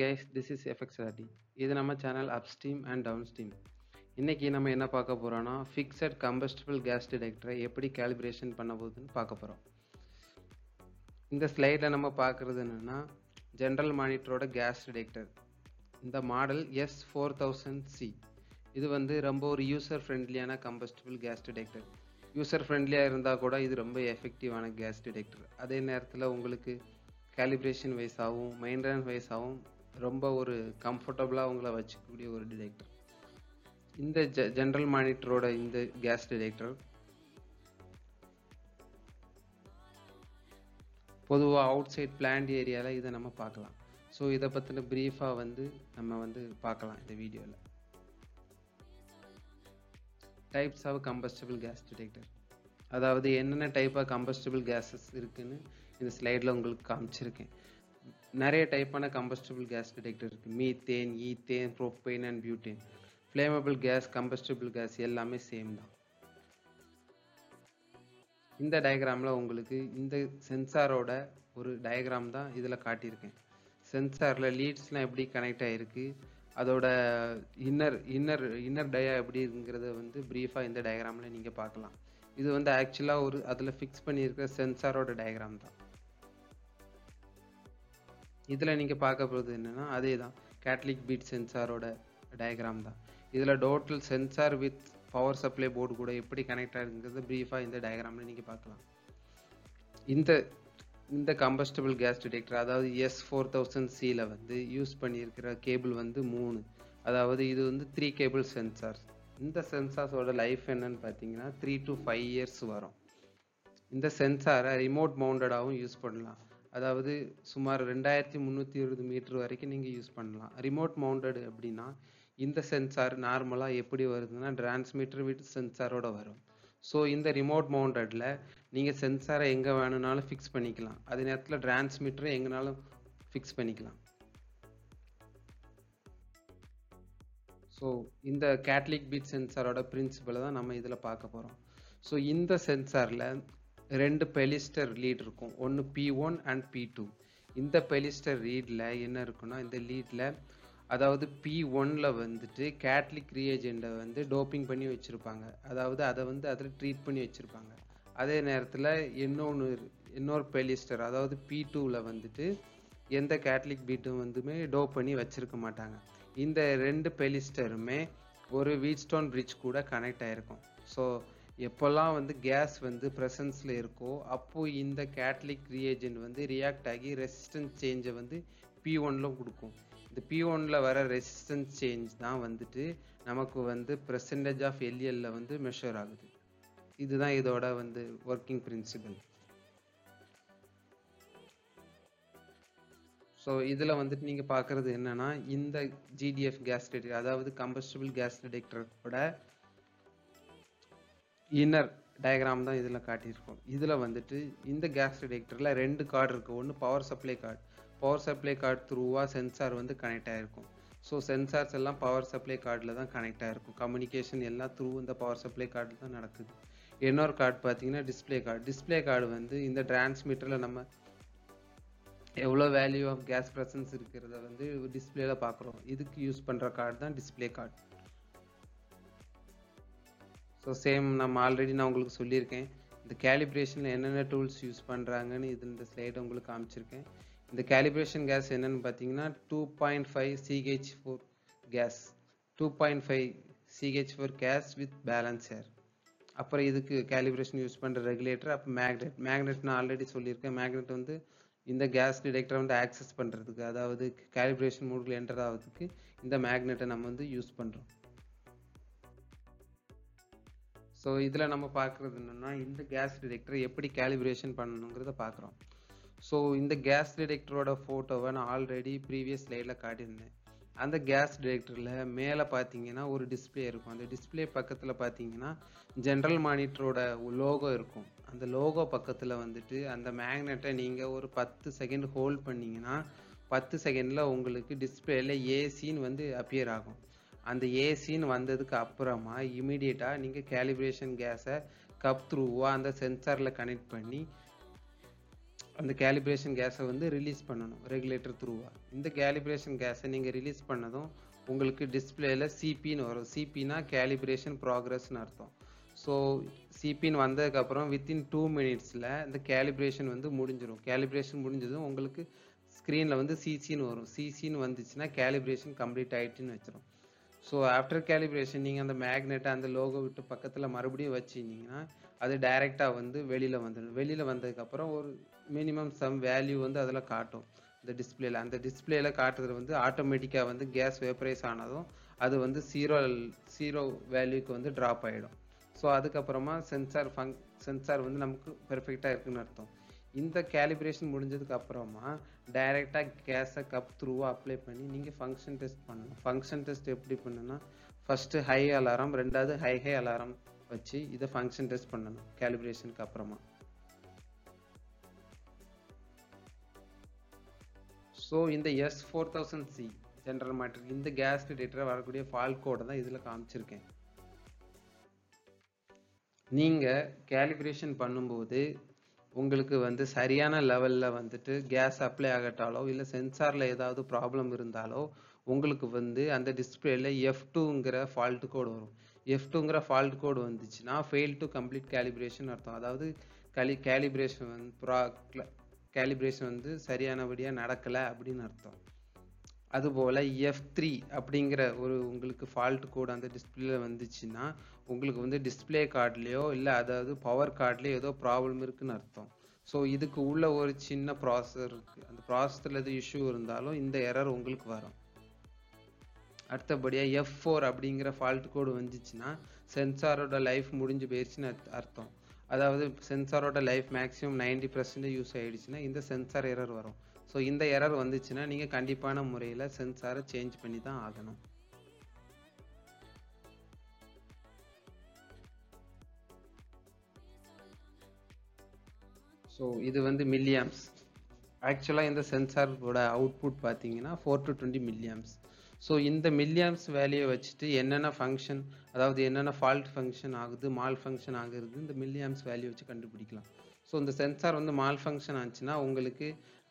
guys, this is FXRD. இது நம்ம channel upstream and downstream. இன்னைக்கு நம்ம என்ன பார்க்க போறோம்னா ஃபிக்ஸட் கம்பஸ்டபிள் கேஸ் டிடெக்டரை எப்படி கேலிப்ரேஷன் பண்ண போகுதுன்னு பார்க்க போறோம். இந்த ஸ்லைடில் நம்ம பார்க்குறது என்னன்னா ஜென்ரல் மானிட்டரோட கேஸ் டிடெக்டர். இந்த மாடல் S4000C. இது வந்து ரொம்ப ஒரு யூசர் ஃப்ரெண்ட்லியான கம்பஸ்டபிள் கேஸ் டிடெக்டர். யூசர் ஃப்ரெண்ட்லியாக இருந்தால் கூட இது ரொம்ப எஃபெக்டிவான கேஸ் டிடெக்டர். அதே நேரத்தில் உங்களுக்கு கேலிப்ரேஷன் வைஸாகவும் மெயின்டெனன்ஸ் வைஸாகவும் ரொம்ப ஒரு கம்ஃபர்டபுளாக உங்களை வச்சுக்கக்கூடிய ஒரு டிடெக்டர். இந்த ஜென்ரல் மானிட்டரோட இந்த கேஸ் டிடெக்டர் பொதுவாக அவுட் சைட் பிளான்ட் ஏரியாவில் இதை நம்ம பார்க்கலாம். ஸோ இதை பற்றின ப்ரீஃபாக நம்ம பார்க்கலாம் இந்த வீடியோவில். Types of combustible gas detector, அதாவது என்னென்ன டைப் ஆஃப் கம்பஸ்டபிள் கேஸஸ் இருக்குன்னு இந்த ஸ்லைடில் உங்களுக்கு காமிச்சிருக்கேன். நிறைய டைப்பான கம்பஸ்டபிள் கேஸ் டிடெக்டர் இருக்குது. Methane, ethane, propane and butane. Flammable gas, combustible gas எல்லாமே சேம் தான். இந்த டயக்ராமில் உங்களுக்கு இந்த சென்சாரோட ஒரு டயக்ராம் தான் இதில் காட்டியிருக்கேன். சென்சாரில் லீட்ஸ்லாம் எப்படி கனெக்ட் ஆகிருக்கு, அதோட இன்னர் டயா எப்படி இருக்குங்கிறத ப்ரீஃபாக இந்த டயக்ராமில் நீங்கள் பார்க்கலாம். இது ஆக்சுவலாக அதில் ஃபிக்ஸ் பண்ணியிருக்கிற சென்சாரோட டயக்ராம் தான். இதில் நீங்கள் பார்க்க போகிறது என்னென்னா அதே தான் கேட்டலிக் பீட் சென்சாரோட டயக்ராம் தான். இதில் total sensor with power supply board கூட எப்படி கனெக்ட் ஆகிருக்கிறது ப்ரீஃபாக இந்த டயக்ராமில் நீங்கள் பார்க்கலாம். இந்த கம்பஸ்டபிள் கேஸ் டிடெக்டர், அதாவது S4000Cயில் யூஸ் பண்ணியிருக்கிற கேபிள் 3. அதாவது இது 3 கேபிள் சென்சார்ஸ். இந்த சென்சார்ஸோட லைஃப் என்னன்னு பார்த்தீங்கன்னா 3 to 5 years வரும். இந்த சென்சாரை ரிமோட் மவுண்டடாகவும் யூஸ் பண்ணலாம். அதாவது சுமார் 2320 மீட்டர் வரைக்கும் நீங்கள் யூஸ் பண்ணலாம். ரிமோட் மவுண்டட் அப்படின்னா இந்த சென்சார் நார்மலாக எப்படி வருதுன்னா டிரான்ஸ்மிட்டர் வித் சென்சாரோட வரும். ஸோ இந்த ரிமோட் மவுண்டடில் நீங்கள் சென்சாரை எங்கே வேணும்னாலும் ஃபிக்ஸ் பண்ணிக்கலாம். அதே நேரத்தில் டிரான்ஸ்மிட்டரை எங்கேனாலும் ஃபிக்ஸ் பண்ணிக்கலாம். ஸோ இந்த கேட்டலிக் பீட் சென்சாரோட பிரின்சிபலை தான் நம்ம இதில் பார்க்க போகிறோம். ஸோ இந்த சென்சாரில் 2 பெலிஸ்டர் லீட் இருக்கும். ஒன்று P1 அண்ட் P2. இந்த பெலிஸ்டர் லீடில் என்ன இருக்குன்னா, இந்த லீடில் அதாவது P1ல் கேட்டலிக் ரியேஜெண்டை டோப்பிங் பண்ணி வச்சுருப்பாங்க. அதாவது அதை அதில் ட்ரீட் பண்ணி வச்சுருப்பாங்க. அதே நேரத்தில் இன்னொரு பெலிஸ்டர், அதாவது P2ல் எந்த கேட்டலிக் பீட்டும் டோப் பண்ணி வச்சுருக்க மாட்டாங்க. இந்த 2 பெலிஸ்டருமே ஒரு வீட்ஸ்டோன் பிரிட்ஜ் கூட கனெக்ட் ஆகிருக்கும். ஸோ எப்போல்லாம் கேஸ் ப்ரெசன்ஸில் இருக்கோ அப்போது இந்த கேட்டலிக் ரியேஜென்ட் ரியாக்ட் ஆகி ரெசிஸ்டன்ஸ் சேஞ்சை P1ல கொடுக்கும். இந்த P1ல வர ரெசிஸ்டன்ஸ் சேஞ்ச் தான் நமக்கு பெர்சன்டேஜ் ஆஃப் LELல மெஷர் ஆகுது. இதுதான் இதோட ஒர்க்கிங் பிரின்சிபல். ஸோ இதில் நீங்கள் பார்க்குறது என்னென்னா இந்த GDF கேஸ் டிடெக்டர், அதாவது கம்பஸ்டபிள் கேஸ் டிடெக்டரோட இன்னர் டயக்ராம் தான் இதில் காட்டியிருக்கோம். இதில் இந்த கேஸ் டிடெக்டரில் 2 கார்டு இருக்குது. ஒன்று power supply card. Power supply card த்ரூவாக சென்சார் கனெக்ட் ஆகிருக்கும். ஸோ சென்சார்ஸ் எல்லாம் பவர் சப்ளை கார்டில் தான் கனெக்ட் ஆகிருக்கும். கம்யூனிகேஷன் எல்லாம் த்ரூ இந்த பவர் சப்ளை கார்டில் தான் நடக்குது. இன்னொரு கார்டு பார்த்தீங்கன்னா டிஸ்பிளே கார்டு. டிஸ்பிளே கார்டு இந்த டிரான்ஸ்மிட்டரில் நம்ம எவ்வளோ வேல்யூ ஆஃப் கேஸ் ப்ரெசன்ஸ் இருக்கிறத டிஸ்பிளேல பார்க்குறோம். இதுக்கு யூஸ் பண்ணுற கார்டு தான் டிஸ்பிளே கார்டு. ஸோ சேம் நான் உங்களுக்கு சொல்லியிருக்கேன். இந்த கேலிப்ரேஷனில் என்னென்ன டூல்ஸ் யூஸ் பண்ணுறாங்கன்னு இந்த ஸ்லைடு உங்களுக்கு காமிச்சிருக்கேன். இந்த கேலிப்ரேஷன் கேஸ் என்னென்னு பார்த்தீங்கன்னா 2.5 CH4 gas, 2.5 CH4 gas with balance air. அப்புறம் இதுக்கு கேலிப்ரேஷன் யூஸ் பண்ணுற ரெகுலேட்டர். அப்போ மேக்னெட் நான் ஆல்ரெடி சொல்லியிருக்கேன். மேக்னெட் இந்த கேஸ் டிடெக்டரை ஆக்சஸ் பண்ணுறதுக்கு, அதாவது கேலிப்ரேஷன் மோடில் என்டர் ஆகிறதுக்கு இந்த மேக்னெட்டை நம்ம யூஸ் பண்ணுறோம். ஸோ இதில் நம்ம பார்க்குறது என்னென்னா இந்த கேஸ் டிடெக்டரை எப்படி கேலிப்ரேஷன் பண்ணணுங்கிறத பார்க்குறோம். ஸோ இந்த கேஸ் டிடெக்டரோட ஃபோட்டோவை நான் ஆல்ரெடி ப்ரீவியஸ் ஸ்லைடில் காட்டியிருந்தேன். அந்த கேஸ் டிடெக்டரில் மேலே பார்த்தீங்கன்னா ஒரு டிஸ்பிளே இருக்கும். அந்த டிஸ்பிளே பக்கத்தில் பார்த்தீங்கன்னா ஜென்ரல் மானிட்டரோட லோகோ இருக்கும். அந்த லோகோ பக்கத்தில் அந்த மேக்னெட்டை நீங்கள் ஒரு 10 செகண்ட் ஹோல்ட் பண்ணிங்கன்னா 10 செகண்டில் உங்களுக்கு டிஸ்பிளேல ஏசின்னு அப்பியர் ஆகும். அந்த ஏசின்னு வந்ததுக்கு அப்புறமா இமீடியட்டாக நீங்கள் கேலிப்ரேஷன் கேஸை கப் த்ரூவாக அந்த சென்சாரில் கனெக்ட் பண்ணி அந்த கேலிப்ரேஷன் கேஸை வந்து ரிலீஸ் பண்ணணும் ரெகுலேட்டர் த்ரூவா. இந்த கேலிப்ரேஷன் கேஸை நீங்கள் ரிலீஸ் பண்ணதும் உங்களுக்கு டிஸ்பிளேல சிபின்னு வரும். சிபினா கேலிப்ரேஷன் ப்ராக்ரஸ்னு அர்த்தம். ஸோ சிபின்னு வந்ததுக்கப்புறம் வித்தின் 2 மினிட்ஸில் இந்த கேலிப்ரேஷன் வந்து முடிஞ்சிடும். கேலிப்ரேஷன் முடிஞ்சதும் உங்களுக்கு ஸ்க்ரீனில் வந்து சிசின்னு வரும். சிசின்னு வந்துச்சுன்னா கேலிப்ரேஷன் கம்ப்ளீட் ஆகிட்டுன்னு வச்சிடும். ஸோ ஆஃப்டர் கேலிப்ரேஷன் நீங்கள் அந்த மேக்னெட்டை அந்த லோகோ விட்டு பக்கத்தில் மறுபடியும் வச்சிங்கன்னா அது டைரெக்டாக வந்து வெளியில் வந்துடும். வெளியில் வந்ததுக்கப்புறம் ஒரு மினிமம் சம் வேல்யூ வந்து அதில் காட்டும் இந்த டிஸ்பிளேல. அந்த டிஸ்பிளேல காட்டுறது வந்து ஆட்டோமேட்டிக்காக வந்து கேஸ் வேப்பரைஸ் ஆனதும் அது வந்து ஜீரோ வேல்யூக்கு வந்து ட்ராப் ஆகிடும். ஸோ அதுக்கப்புறமா சென்சார் வந்து நமக்கு பெர்ஃபெக்டாக இருக்குன்னு அர்த்தம். இந்த கேலிப்ரேஷன் முடிஞ்சதுக்கு அப்புறமா டைரெக்டாக கேஸை கப் த்ரூவாக அப்ளை பண்ணி நீங்கள் ஃபங்க்ஷன் டெஸ்ட் பண்ணணும். ஃபங்க்ஷன் டெஸ்ட் எப்படி பண்ணுன்னா ஃபஸ்ட்டு ஹை அலாரம், ரெண்டாவது ஹை அலாரம் வச்சு இதை ஃபங்க்ஷன் டெஸ்ட் பண்ணணும் கேலிப்ரேஷனுக்கு அப்புறமா. ஸோ இந்த S4000C ஜெனரல் மேட்டர் இந்த கேஸ் டிடெக்டரை வரக்கூடிய ஃபால்ட் கோடை தான் இதில் காமிச்சிருக்கேன். நீங்கள் கேலிப்ரேஷன் பண்ணும்போது உங்களுக்கு வந்து சரியான லெவலில் வந்துட்டு கேஸ் அப்ளை ஆகட்டாலோ இல்லை சென்சாரில் ஏதாவது ப்ராப்ளம் இருந்தாலோ உங்களுக்கு வந்து அந்த டிஸ்பிளேல F2ங்கிற ஃபால்ட் கோடு வரும். F2ங்கிற ஃபால்ட் கோடு வந்துச்சுன்னா ஃபெயில் டு கம்ப்ளீட் கேலிப்ரேஷன் அர்த்தம். அதாவது கேலிப்ரேஷன் வந்து சரியானபடியாக நடக்கலை அப்படின்னு அர்த்தம். அதுபோல் F3 அப்படிங்கிற ஒரு உங்களுக்கு ஃபால்ட் கோடு அந்த டிஸ்பிளேல வந்துச்சுன்னா உங்களுக்கு வந்து டிஸ்பிளே கார்ட்லேயோ இல்லை அதாவது பவர் கார்ட்லேயோ ஏதோ ப்ராப்ளம் இருக்குன்னு அர்த்தம். ஸோ இதுக்கு உள்ள ஒரு சின்ன ப்ராசஸர் இருக்குது. அந்த ப்ராசஸரில் எது இஷ்யூ இருந்தாலும் இந்த எரர் உங்களுக்கு வரும். அடுத்தபடியாக F4 அப்படிங்கிற ஃபால்ட் கோடு வந்துச்சுன்னா சென்சாரோட லைஃப் முடிஞ்சு போயிடுச்சுன்னு அர்த்தம். அதாவது சென்சாரோட லைஃப் மேக்ஸிமம் 90% யூஸ் ஆகிடுச்சுன்னா இந்த சென்சார் எரர் வரும். ஸோ இந்த எரர் வந்துச்சுன்னா நீங்கள் கண்டிப்பான முறையில் சென்சாரை சேஞ்ச் பண்ணி தான் ஆகணும். ஸோ இது வந்து மில்லியாம்ஸ். ஆக்சுவலாக இந்த சென்சாரோட அவுட்புட் பார்த்தீங்கன்னா 4 to 20 மில்லியாம்ஸ். ஸோ இந்த மில்லியாம்ஸ் வேல்யூவை வச்சுட்டு என்னென்ன ஃபங்க்ஷன், அதாவது என்னென்ன ஃபால்ட் ஃபங்க்ஷன் ஆகுது, மால் ஃபங்க்ஷன் ஆகுறது இந்த மில்லியாம்ஸ் வேல்யூ வச்சு கண்டுபிடிக்கலாம். ஸோ இந்த சென்சார் வந்து மால் ஃபங்க்ஷன் ஆச்சுன்னா உங்களுக்கு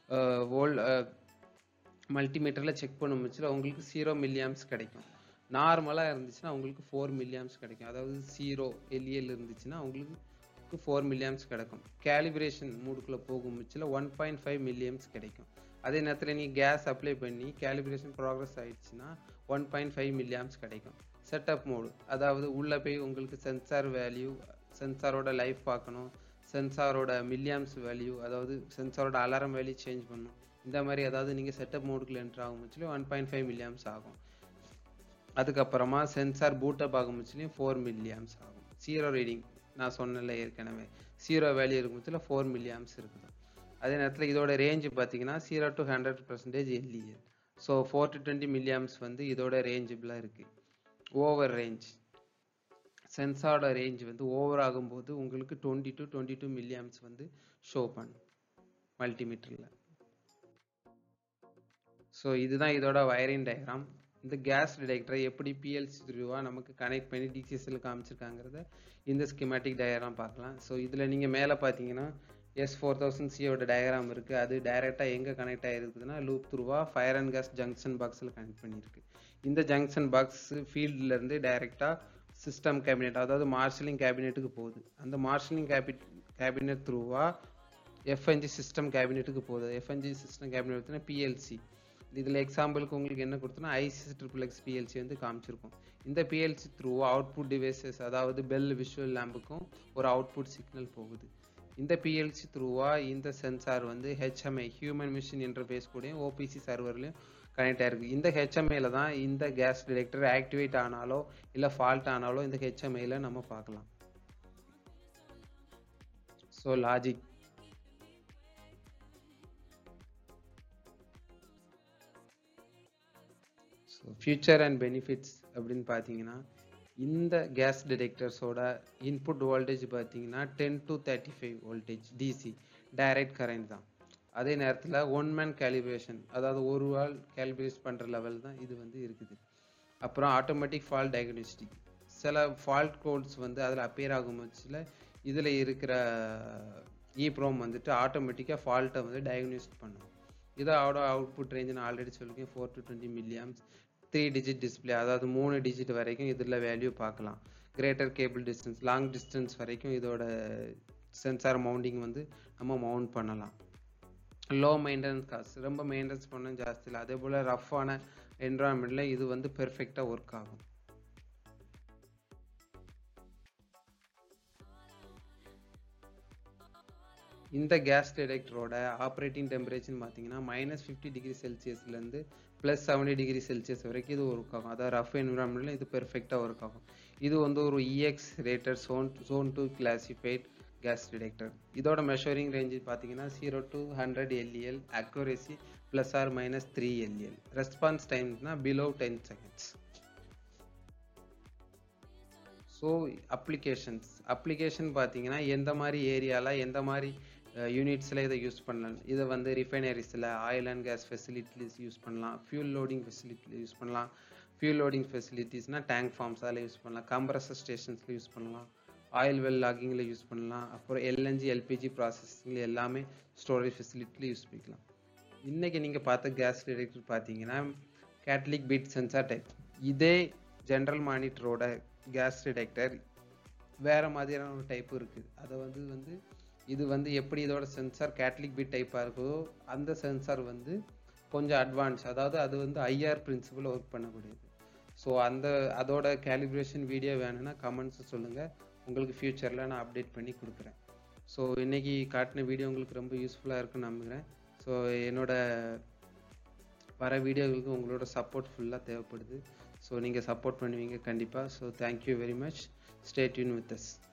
மல்டிமீட்டரில் செக் பண்ண முடிச்சுல உங்களுக்கு 0 மில்லியாம்ஸ் கிடைக்கும். நார்மலாக இருந்துச்சுன்னா உங்களுக்கு 4 மில்லியாம்ஸ் கிடைக்கும். அதாவது 0 LEL இருந்துச்சுன்னா உங்களுக்கு 4 மில்லியாம்ஸ் கிடைக்கும். கேலிப்ரேஷன் மூடுக்குள்ளே போகும் முச்சில் 1.5 மில்லியாம்ஸ் கிடைக்கும். அதே நேரத்தில் நீங்கள் கேஸ் அப்ளை பண்ணி கேலிப்ரேஷன் ப்ராக்ரஸ் ஆகிடுச்சுன்னா 1.5 மில்லியாம்ஸ் கிடைக்கும். செட்டப் மோடு, அதாவது உள்ளே போய் உங்களுக்கு சென்சார் வேல்யூ, சென்சாரோட லைஃப் பார்க்கணும், சென்சாரோட மில்லியாம்ஸ் வேல்யூ, அதாவது சென்சாரோட அலாரம் வேல்யூ சேஞ்ச் பண்ணணும். இந்த மாதிரி அதாவது நீங்கள் செட்டப் மோடுக்குள்ள என்ட்ரு ஆகும் முச்சில் 1.5 மில்லியாம்ஸ் ஆகும். அதுக்கப்புறமா சென்சார் பூட்டப் ஆகும் முச்சிலையும் 4 மில்லியாம்ஸ் ஆகும். 0 ரீடிங் நான் சொன்னல ஏற்கனவே 0 வேல்யூ இருக்கும் முச்சில் 4 மில்லியாம்ஸ் இருக்குது. அதே நேரத்தில் இதோட ரேஞ்சு பார்த்தீங்கன்னா 0 to 100% LEL. So 4 to 20 milliamps வந்து இதோட ரேஞ்சபிளாக இருக்குது. ஓவர் ரேஞ்ச், சென்சாரோட ரேஞ்ச் வந்து ஓவர் ஆகும்போது உங்களுக்கு 20 to 22 மில்லியாம்ஸ் வந்து ஷோ பண்ணும் மல்டிமீட்டரில். ஸோ இதுதான் இதோட வயரிங் டயக்ராம். இந்த கேஸ் டிடெக்டரை எப்படி PLC த்ரூவாக நமக்கு கனெக்ட் பண்ணி DCSL காமிச்சிருக்காங்கிறத இந்த ஸ்கிமேட்டிக் டயக்ராம் பார்க்கலாம். ஸோ இதில் நீங்கள் மேலே பார்த்தீங்கன்னா S4000Cயோட டயக்ராம் இருக்குது. அது டைரெக்டாக எங்கே கனெக்ட் ஆகிருக்குதுன்னா லூப் த்ரூவாக ஃபயர் அண்ட் கேஸ் ஜங்ஷன் பாக்ஸில் கனெக்ட் பண்ணியிருக்கு. இந்த ஜங்ஷன் பாக்ஸ் ஃபீல்ட்லேருந்து டைரெக்டாக சிஸ்டம் கேபினெட், அதாவது மார்ஷலிங் கேபினெட்டுக்கு போகுது. அந்த மார்ஷலிங் கேபினெட் த்ரூவாக FNG சிஸ்டம் கேபினெட்டுக்கு போகுது. FNG சிஸ்டம் கேபினெட் பார்த்தீங்கன்னா PLC. இதில் எக்ஸாம்பிளுக்கு உங்களுக்கு என்ன கொடுத்தோன்னா IC6XX PLC வந்து காமிச்சிருக்கும். இந்த PLC த்ரூ அவுட்புட் டிவைசஸ், அதாவது பெல் விஷுவல் லேம்புக்கும் ஒரு அவுட்புட் சிக்னல் போகுது. இந்த PLC த்ரூவாக இந்த சென்சார் வந்து HMI ஹியூமன் மிஷின் இன்டர்ஃபேஸ் கூடயும் OPC சர்வர்லையும் கனெக்ட் ஆகிருக்கு. இந்த HMIல தான் இந்த கேஸ் டிடெக்டர் ஆக்டிவேட் ஆனாலோ இல்லை ஃபால்ட் ஆனாலோ இந்த HMIல நம்ம பார்க்கலாம். So logic, future and benefits அப்படின்னு பார்த்தீங்கன்னா இந்த கேஸ் டிடெக்டர்ஸோட இன்புட் வோல்டேஜ் பார்த்தீங்கன்னா 10 to 35 voltage DC direct current தான். அதே நேரத்தில் 1 man கேலிப்ரேஷன், அதாவது ஒரு ஆள் கேலிப்ரேட் பண்ணுற லெவல் தான் இது வந்து இருக்குது. அப்புறம் ஆட்டோமேட்டிக் ஃபால்ட் டயக்னோஸ்டிக், சில ஃபால்ட் கோட்ஸ் வந்து அதில் அப்பேர் ஆகும் பட்சத்தில் இதில் இருக்கிற EEPROM வந்துட்டு ஆட்டோமேட்டிக்காக ஃபால்ட்டை வந்து டயக்னோஸ் பண்ணும். இதோட அவுட்புட் ரேஞ்சு நான் ஆல்ரெடி சொல்லியிருக்கேன், 4 to 20 milliamps, 3 digit டிஸ்பிளே, அதாவது 3 டிஜிட் வரைக்கும் இதில் வேல்யூ பார்க்கலாம். Greater cable distance, long distance வரைக்கும் இதோட சென்சார் மவுண்டிங் வந்து நம்ம மவுண்ட் பண்ணலாம். லோ மெயின்டெனன்ஸ் காஸ்ட், ரொம்ப மெயின்டெனன்ஸ் பண்ண ஜாஸ்தி இல்லை. அதே போல் ரஃப்பான என்வரான்மெண்ட்டில் இது வந்து பெர்ஃபெக்டாக ஒர்க் ஆகும். இந்த கேஸ் டிடெக்டரோட ஆப்ரேட்டிங் டெம்பரேச்சர்னு பார்த்தீங்கன்னா -50°C +70°C வரைக்கும் இது ஒர்க் ஆகும். அதாவது ரஃப் என்விரான்மெண்ட்டில் இது பெர்ஃபெக்டாக ஒர்க் ஆகும். இது வந்து ஒரு EX rated zone 2 classified gas detector. இதோட மெஷரிங் ரேஞ்சு பார்த்தீங்கன்னா 0 to 100 LEL, accuracy ±3 LEL, response டைம்னா பிலோ 10 seconds. ஸோ அப்ளிகேஷன் பார்த்தீங்கன்னா எந்த மாதிரி ஏரியாவில் எந்த மாதிரி யூனிட்ஸில் இதை யூஸ் பண்ணலாம். இதை வந்து ரிஃபைனரிஸில், oil and gas facilities use பண்ணலாம், ஃபியூல் லோடிங் ஃபெசிலிட்டியில் யூஸ் பண்ணலாம். ஃபியூல் லோடிங் ஃபெசிலிட்டிஸ்னால் டேங்க் ஃபார்ம்ஸ் அதில் யூஸ் பண்ணலாம், கம்ப்ரஸர் ஸ்டேஷன்ஸில் யூஸ் பண்ணலாம், ஆயில் வெல் லாகிங்கில் யூஸ் பண்ணலாம், அப்புறம் LNG LPG ப்ராசஸிங்கில் எல்லாமே ஸ்டோரேஜ் ஃபெசிலிட்டியில் யூஸ் பண்ணிக்கலாம். இன்றைக்கி நீங்கள் பார்த்த கேஸ் டிடெக்டர் பார்த்தீங்கன்னா கேட்டலிக் பீட் சென்சார் டைப். இதே ஜென்ரல் மானிட்டரோட கேஸ் டிடெக்டர் வேறு மாதிரியான ஒரு டைப்பு இருக்குது. அதை வந்து இது வந்து எப்படி இதோட சென்சார் கேட்டலிக் பீட் டைப்பாக இருக்கோ அந்த சென்சார் வந்து கொஞ்சம் அட்வான்ஸ், அதாவது அது வந்து IR பிரின்சிபல் ஒர்க் பண்ணக்கூடியது. ஸோ அதோட கேலிப்ரேஷன் வீடியோ வேணும்னா கமெண்ட்ஸ் சொல்லுங்கள், உங்களுக்கு ஃப்யூச்சரில் நான் அப்டேட் பண்ணி கொடுக்குறேன். ஸோ இன்றைக்கி காட்டின வீடியோ உங்களுக்கு ரொம்ப யூஸ்ஃபுல்லாக இருக்குன்னு நம்புகிறேன். ஸோ என்னோட வர வீடியோகளுக்கு உங்களோட சப்போர்ட் ஃபுல்லாக தேவைப்படுது. ஸோ நீங்கள் சப்போர்ட் பண்ணுவீங்க கண்டிப்பாக. So thank you very much. Stay tune with as.